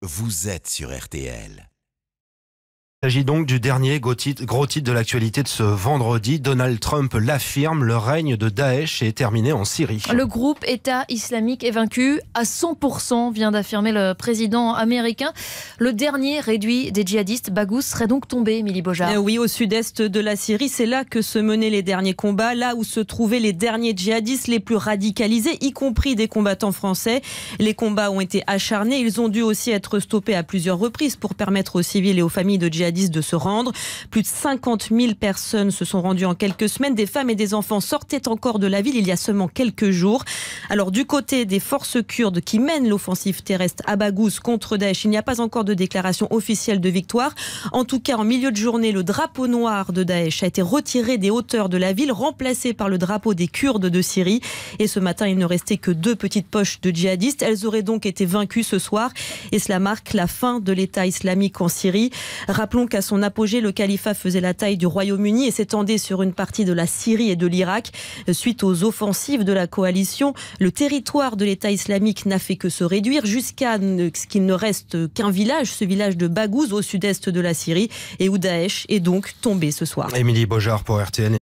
Vous êtes sur RTL. Il s'agit donc du dernier gros titre de l'actualité de ce vendredi. Donald Trump l'affirme, le règne de Daesh est terminé en Syrie. Le groupe État islamique est vaincu à 100%, vient d'affirmer le président américain. Le dernier réduit des djihadistes, Baghouz, serait donc tombé, Émilie Beaujard. Oui, au sud-est de la Syrie, c'est là que se menaient les derniers combats, là où se trouvaient les derniers djihadistes les plus radicalisés, y compris des combattants français. Les combats ont été acharnés, ils ont dû aussi être stoppés à plusieurs reprises pour permettre aux civils et aux familles de djihadistes de se rendre. Plus de 50 000 personnes se sont rendues en quelques semaines. Des femmes et des enfants sortaient encore de la ville il y a seulement quelques jours. Alors du côté des forces kurdes qui mènent l'offensive terrestre à Baghouz contre Daesh, il n'y a pas encore de déclaration officielle de victoire. En tout cas, en milieu de journée, le drapeau noir de Daesh a été retiré des hauteurs de la ville, remplacé par le drapeau des Kurdes de Syrie. Et ce matin, il ne restait que 2 petites poches de djihadistes. Elles auraient donc été vaincues ce soir. Et cela marque la fin de l'État islamique en Syrie. Rappelons qu'à son apogée, le califat faisait la taille du Royaume-Uni et s'étendait sur une partie de la Syrie et de l'Irak. Suite aux offensives de la coalition, le territoire de l'État islamique n'a fait que se réduire jusqu'à ce qu'il ne reste qu'un village, ce village de Baghouz au sud-est de la Syrie, et où Daesh est donc tombé ce soir. Émilie Beaujard pour RTL.